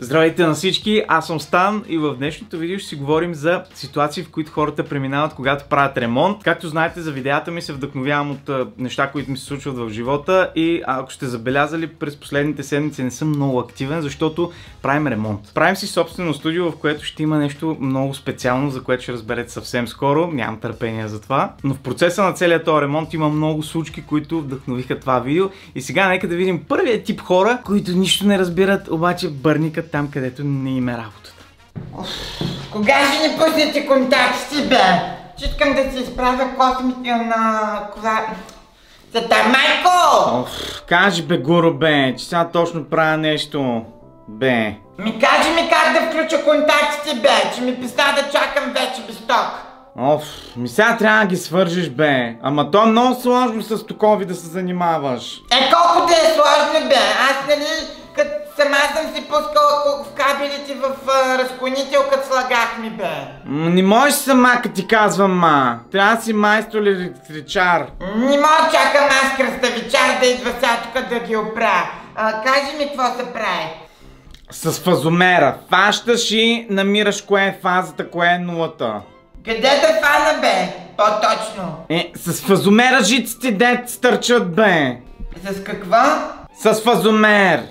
Здравейте на всички, аз съм Стан и в днешното видео ще си говорим за ситуации, в които хората преминават, когато правят ремонт. Както знаете, за видеята ми се вдъхновявам от неща, които ми се случват в живота и ако сте забелязали, през последните седмици не съм много активен, защото правим ремонт. Правим си собствено студио, в което ще има нещо много специално, за което ще разберете съвсем скоро. Нямам търпение за това. Но в процеса на целият този ремонт има много случки, които вдъхновиха това видео. И сега нека да видим първият тип хора, които нищо не разбират, обаче бърникат там, където не им е работата. Кога ще ни пуснете контакти, бе? Че искам да си изправя космите на кола... Майко! Кажи бе, Гуро, бе, че сега точно правя нещо. Бе. Кажи ми как да включа контактите, бе, че ми писа да чакам вече без ток. Сега трябва да ги свържиш, бе. Ама то е много сложно с токови да се занимаваш. Колко да е сложно, бе? Аз, нали, като сама съм си пускал в кабелите в разклонител, като слагах ми, бе. Не можеш сама, като ти казвам, ма. Трябва да си майстор или електричар. Не мога чакам аз кръставичар да идва сега тук да ги оправя. Кажи ми какво се прави. С фазомера. Фащаш и намираш кое е фазата, кое е нулата. Къде да фана, бе? По-точно. С фазомера жиците дет стърчат, бе. С какво? С фазомер.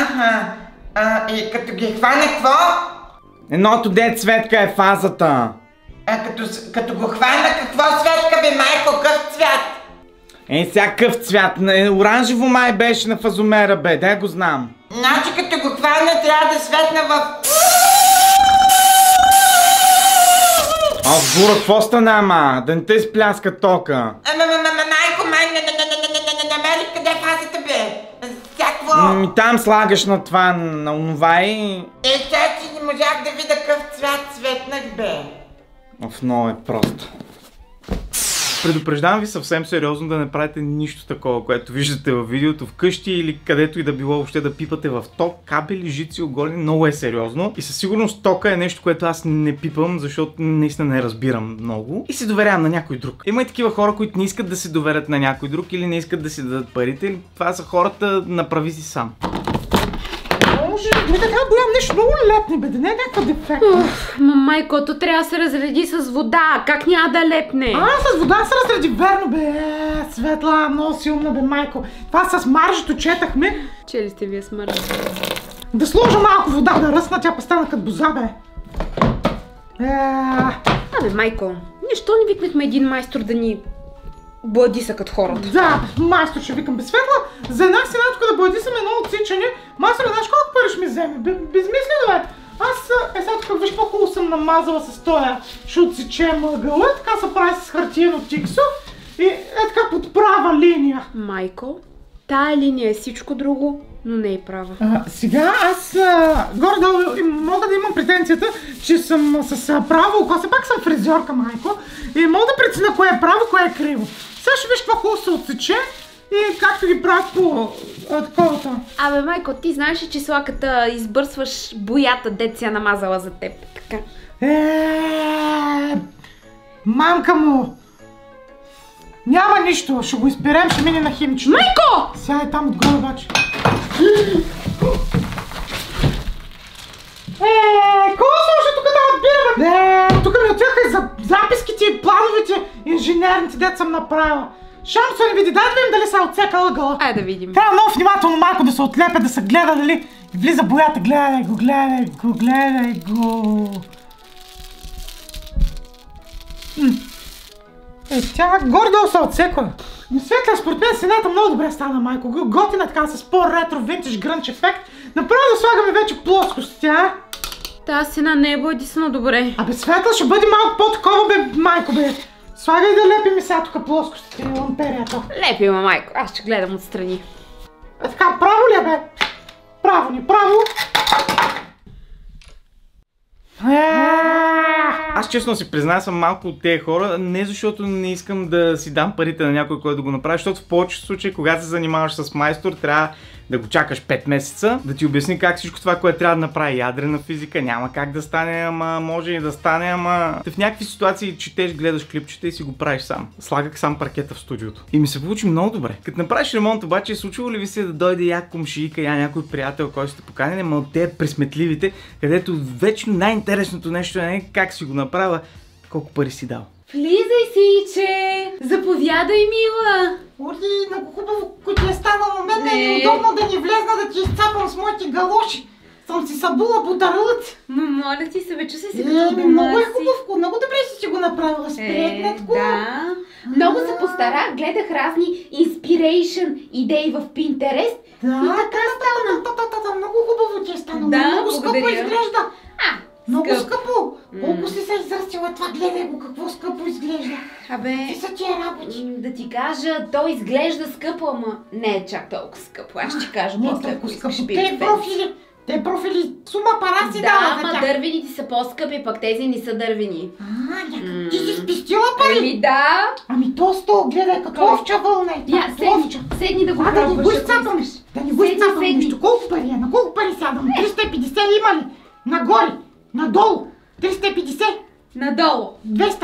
И като ги хвана, какво? Едното дет Светка е фазата. Като го хвана, какво Светка, бе, майко? Къв цвят? Всякакъв цвят. Оранжево май беше на фазомера, бе, дай го знам. Значи като го хвана, трябва да светна в... Гуро, какво стана, ама? Да не те изпляска тока. Майко, намерих къде е фазата, бе? Всякво... Там слагаш на това, на онова и... Сега че не можах да видя къв цвят светнах, бе. Много е просто. Предупреждавам ви съвсем сериозно да не правите нищо такова, което виждате във видеото вкъщи или където и да било въобще да пипате в ток, кабели, жици, оголени. Много е сериозно. И със сигурност тока е нещо, което аз не пипам, защото наистина не разбирам много. И се доверявам на някой друг. Има и такива хора, които не искат да се доверят на някой друг или не искат да си дадат парите. Или това са хората, направи си сам. Така голям нещо много лепне, бе, да не е някаква дефект. Майкото трябва да се разреди с вода, как няма да лепне? С вода се разреди, верно, бе. Светла, много силна, бе, майко. Това с маржето четахме. Чели сте вие с маржето? Да сложа малко вода да ръсна, тя постана като боза, бе. Майко, нищо не викнахме един майстор да ни бладиса като хората? Да, майстор ще викам, бе, Светла. За една стена тук да бладисаме едно отсичане. Майстор, знаеш колко пари ще ми вземе? Безмислено, бе. Аз сега тук виж по-хубаво съм намазала с тоя. Ще отсечем ъгъла, така се прави с хартиено тиксо и така под права линия. Майко, тая линия е всичко друго, но не е права. Сега аз горе-долу мога да имам претенцията, че съм с право око. Все пак съм фризьорка, майко, и мога да преценя кое е право, кое е криво. Сега ще виж какво хубаво се отсече и както ги правят по таковата. Майко, ти знаеш ли, че слаката избърсваш боята, дет си я намазала за теб? Така. Мамка му! Няма нищо, ще го изперем, ще мине на химчето. Майко! Сега е там отгоре обаче. Кой слуша тук да отбираме? Тук ми отиваха и за записките и плановете инженерните, дет съм направила. Шамсо не види, дай да видим дали се отсека ъгъла. Айде да видим. Трябва много внимателно малко да се отлепя, да се гледа дали влиза боята. Гледай го, гледай го, гледай го. Тя горе-долу се отсеква. Светла, според мен стената много добре стана, майко. Готина така с по-ретро, винтаж, грънч ефект. Направо да слагаме вече плоскости, Тази стена не е бладисана добре. Светла, ще бъде малко по-такова, бе, майко, бе. Слагай да лепим и сега тук плоскостите и ламперията. Лепи, майко, аз ще гледам отстрани. Така, право ли е, бе? Право ни, право. Аз честно си призная, съм малко от тези хора, не защото не искам да си дам парите на някой, който да го направи, защото в повечето случаи, когато се занимаваш с майстор, трябва да го чакаш 5 месеца, да ти обясни как всичко това, което трябва да направи ядрена физика, няма как да стане, ама може и да стане, ама... В някакви ситуации четеш, гледаш клипчета и си го правиш сам. Слагах сам паркета в студиото. И ми се получи много добре. Като направиш ремонт обаче, случило ли ви се да дойде як комшийка, някой приятел, който сте поканили, ама от те пресметливите, където вечно най-интересното нещо е как си го направя, колко пари си дал. Влизай, сиче! Заповядай, мила! Оли, много хубаво, като е станало мен, е неудобно да ни влезна да ти изцапам с моите галоши. Съм си събула подарълци. Моля ти се, чу се си много е хубаво, много добре си го направила, спретнатко. Да. Много се постарах, гледах разни inspiration идеи в Pinterest и така стана. Много хубаво ти е станало, да, много скъпо изглежда. Много скъпо! Колко си се израстила това, гледай го, какво скъпо изглежда. Абе, ти са тия работи. Да ти кажа, то изглежда скъпо, ама не е чак толкова скъпо. Аз ще кажа после, ако искаш Те профили, сума пара си дава за тях. Да, ама дървените са по-скъпи, пък тези не са дървени. Ти си спестила пари? Ами да. Ами то стол, гледай, като овча вълна е. Седни да го пробваш. Да не го изцапам. Да не го изцапам нещо. Колко пари е? На колко пари сядам? 350 има ли? Нагоре, надолу. 350. Надолу. 200.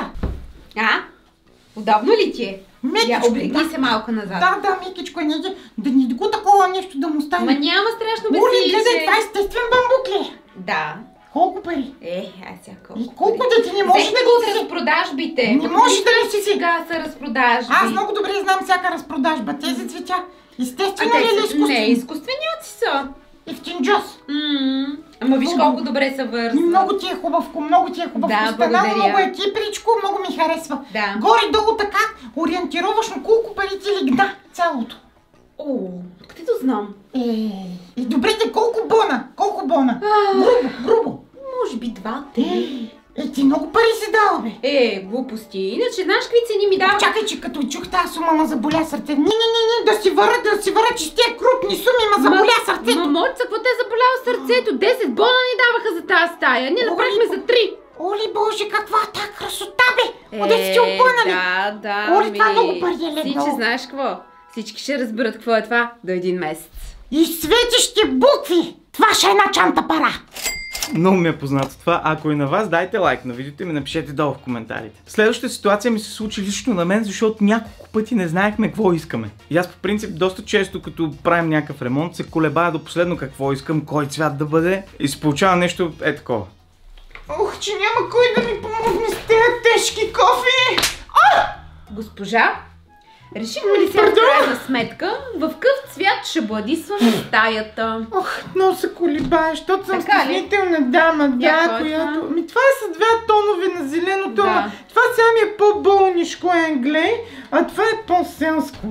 Удобно ли ти е? Мекичко, облегни се малко назад. Да, мекичко, да ни го такова нещо да му стане. Ма няма страшно бе. Оли, гледай, това е естествен бамбук ли? Да. Колко пари? Сега колко. И колко да ти не може да ги си разпродажбите. Не може да не си сега са разпродажби. Аз много добре знам всяка разпродажба. Тези цветя. Естествено ли или изкуствени? Не, изкуственици са. Ефтинджос. Ама виж колко добре са вързани. Много ти е хубавко, много ти е хубаво. Да, благодаря. Много е кипричко, много ми харесва. Да. Горе-долу така, ориентировъчно колко пари ти лигна цялото. Къде да знам? И добре те, колко бона? Грубо. Може би 2-3. Ти много пари си дала, бе. Глупости. Иначе, знаеш какви цени ми дава? Чакай, че като чух тази сума ма заболя сърце. Не, да си върна, че с тия крупни суми ма заболя сърцето. Моца, какво те е заболява сърцето? 10 бона ни даваха за тази стая. Ние направихме за 3. Оли, боже, каква та красота, бе! Къде си ти опънали? Да. Оли, това много пари е легнало. Си, че знаеш какво? Всички ще разберат какво е това до 1 месец. И светещи букви! Това ще е една чанта пара! Много ми е познато това. Ако и на вас, дайте лайк на видеото и ми напишете долу в коментарите. Следващата ситуация ми се случи лично на мен, защото няколко пъти не знаехме какво искаме. И аз по принцип доста често, като правим някакъв ремонт, се колебая до последно какво искам, кой цвят да бъде и се получава нещо такова. Че няма кой да ми помогне с тези тежки кофи! Госпожа, решихме ли се в крайна сметка в какъв цвят ще бладисваме стаята? Много се колебаеш, защото съм стеснителна дама, която... Това са 2 тонове на зеленото, ама това сега ми е по-болнишко енглей, а това е по-селско.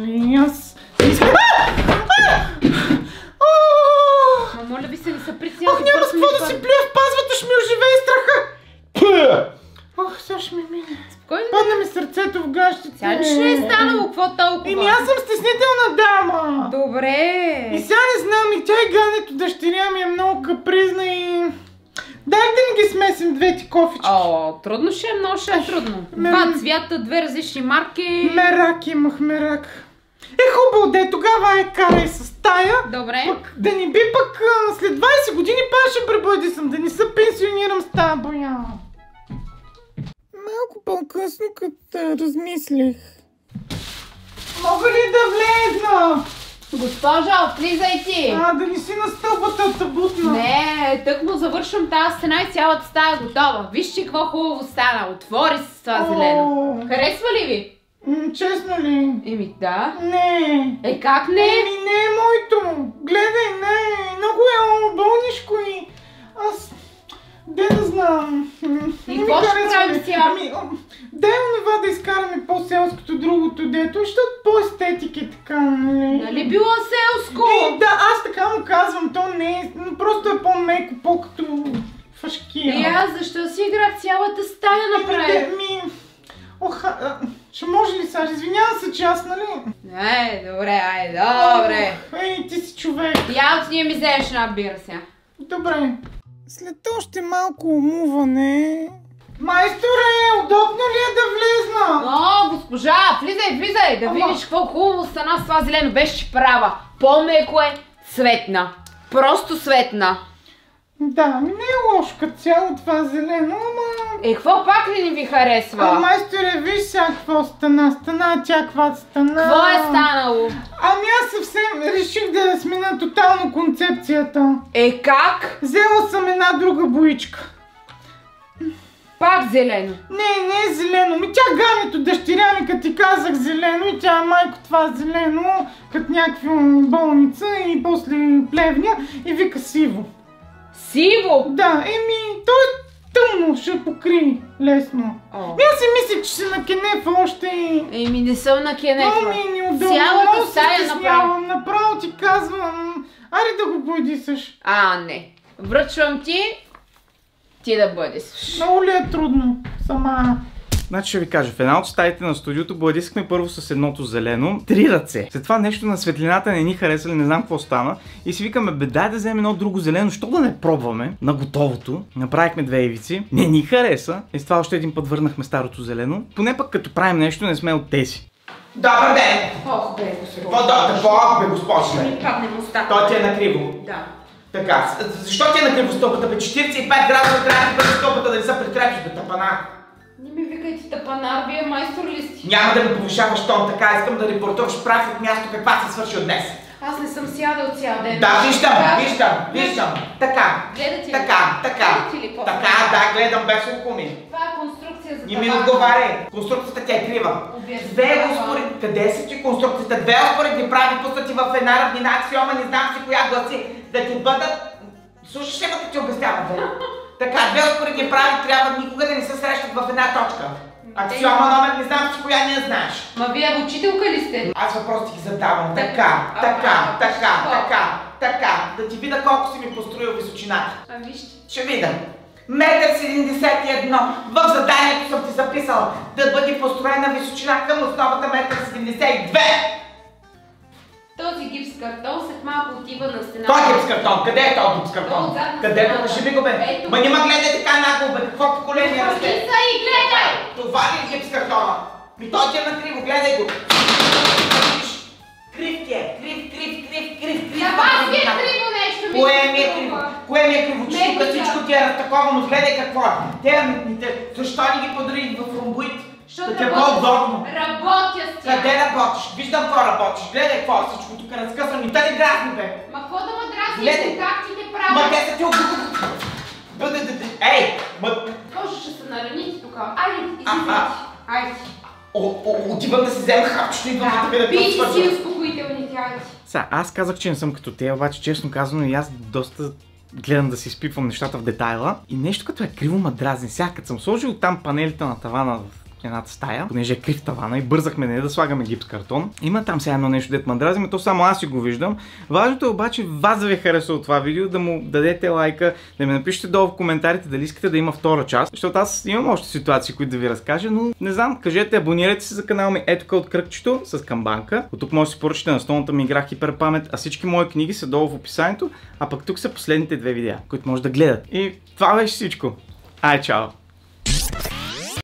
Моля ви се, не са притеснявате. Няма с какво да си плюя в пазвата, ще ми оживее страха. Сега ще ми мине. Спокойно. Падна ми сърцето в гащите. Сега нищо не е станало, какво толкова? Аз съм стеснителна дама. Добре. И сега не знам, и тя и Гането, дъщеря ми е много капризна и... Дай да не ги смесим двете кофички. Трудно ще е, много ще е трудно. 2 цвята, 2 различни марки. Имах мерак. Хубаво де, тогава карай с тая. Добре. Да не би пък след 20 години пак ще пребладисам, да не се пенсионирам с тая боя. Малко по-късно, като размислих. Мога ли да влезна? Госпожа, влизай ти! Да не си на стълбата табутна. Не, тък му завършвам тази стена и цялата стая е готова. Виж, че какво хубаво стана. Отвори се с това зелено. Харесва ли ви? Честно ли? Да. Не. Как не? Не е моето. Гледай, не. Много е болнишко и аз... Де да знам. И какво ще правим сега? Дай онова да изкараме по-селското другото дето, защото по-естетик е така, нали? Нали било селско? Аз така му казвам, то не е, просто е по-меко, по-като фашкия. Аз защо си играх цялата стая направи? Ще може ли сега? Извинявам се, че аз, нали? Добре. Ти си човек. Ние ми вземеш една бира сега. Добре. След още малко умуване... Майсторе, удобно ли е да влезна? Госпожа, влизай, да видиш какво хубаво стана с това зелено. Беше права. По-меко е, Светна. Просто светна. Да, не е лошо като цяло това зелено, ама... Какво пак ли не ви харесва? Майсторе, виж сега какво стана. Стана тя каква стана. Какво е станало? Ами аз съвсем реших да смена тотално концепцията. Как? Взела съм една друга боичка. Пак зелено. Не е зелено. Тя гамито, дъщеря ми, като ти казах зелено и тя майко това зелено, като някаква болница и после плевня и вика сиво. Сиво? Да, то е тъмно, ще покри лесно. Аз си мислех, че се накенефа още и... Не съм накенефа. Ми е неудобно. Цялата стая направо. Направо ти казвам, аре да го бойдисаш. Не. Връчвам ти да бъдеш. Много ли е трудно сама? Значи ще ви кажа, в една от стаите на студиото бладисахме първо с едното зелено, 3 ръце. След това нещо на светлината не ни хареса, не знам какво стана. И си викаме, дай да вземем едно друго зелено, що да не пробваме на готовото. Направихме 2 ивици, не ни хареса. И с това още един път върнахме старото зелено. Поне пък като правим нещо, не сме от тези. Добър ден! Ох, бе, госпожо. Какво бе, госпожо? Ми падне мустата. Той ти е накриво. Да. Така, защо ти е накриво стълбата, бе? 45 градуса трябва да бъде стълбата, да не се притрепиш, бе, тапана. Не ми викайте тапанар, вие майстор ли сте? Няма да ми повишаваш тон, така искам да репортуваш прав от място каква се свърши от днес. Аз не съм сядал цял ден. Да, виждам. Така. Гледате ли? Така. Гледате ли после? Така, да, гледам без окуми. Това е конструкция за Не ми тавана. отговаряй. Конструкцията ти е крива. Къде са ти конструкцията? 2 успоредни прави пуснати в една равнина аксиома, не знам си коя гласи. Да ти бъдат... Слушаш ли като ти обяснявам, бе? Така, 2 успоредни прави трябва никога да не се срещат в една точка. Аксиома номер не знам си коя не знаеш. Ма вие учителка ли сте? Аз въпросите ги задавам. Така. Да ти видя колко си ми построил височината. Вижте. Ще видя. 1,71 м. В заданието съм ти записала да бъде построена височина към основата 1,72 м. Този гипс картон след малко отива на стената. Кой гипс картон? Къде е този гипс картон? Къде покажи ми го, бе? Ма нима гледай така нагло, бе. Какво поколение расте? Са и гледай! Това ли е гипс картона? Ми той ти е накриво, гледай го. Крив ти е. Крив. На вас ви е криво нещо, ми. Кое ми е криво? Че тук всичко ти е разтаковано. Гледай какво е. Защо ни ги подарили в ромбоид? Да ти е по-удобно. Работя с тях. Къде работиш? Виждам какво работиш. Гледай какво е всичко тук разкъсано. И тъде дразни, бе. Ма какво да ме дразни? Гледай. Как ти те Ма правят? те са ти Ей! Боже, ще се нараните тук. Айде, излизайте. Айде. Отивам да си взема хапчето и идвам да те видя Пийте какво си свършва. успокоителните, айде. Сега, аз казах, че не съм като те, обаче честно казано и аз доста гледам да си изпипвам нещата в детайла. И нещо като е криво ма дразни. Сега, като съм сложил там панелите на тавана в едната стая, понеже е крив тавана и бързахме не да слагаме гипс картон. Има там сега едно нещо, дет ма дразни, но то само аз си го виждам. Важното е обаче вас да ви хареса от това видео, да му дадете лайка, да ми напишете долу в коментарите дали искате да има втора част, защото аз имам още ситуации, които да ви разкажа, но не знам, кажете, абонирайте се за канала ми, ето от кръгчето с камбанка. От тук може да си поръчате настолната ми игра Хиперпамет, а всички мои книги са долу в описанието, а пък тук са последните 2 видеа, които може да гледат. И това беше всичко. Ай, чао!